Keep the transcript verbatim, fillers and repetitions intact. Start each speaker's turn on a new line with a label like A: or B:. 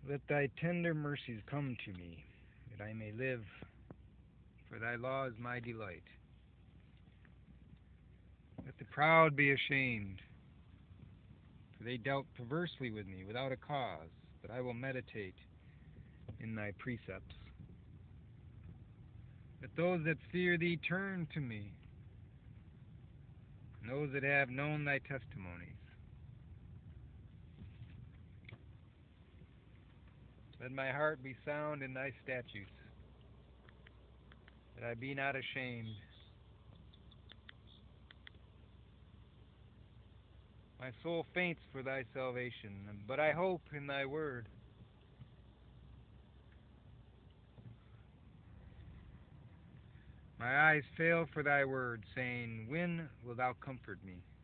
A: Let thy tender mercies come to me, that I may live, for thy law is my delight. Let the proud be ashamed, for they dealt perversely with me without a cause, but I will meditate in thy precepts. Let those that fear thee turn to me, and those that have known thy testimonies. Let my heart be sound in thy statutes, that I be not ashamed. My soul faints for thy salvation, but I hope in thy word. My eyes fail for thy word, saying, when wilt thou comfort me?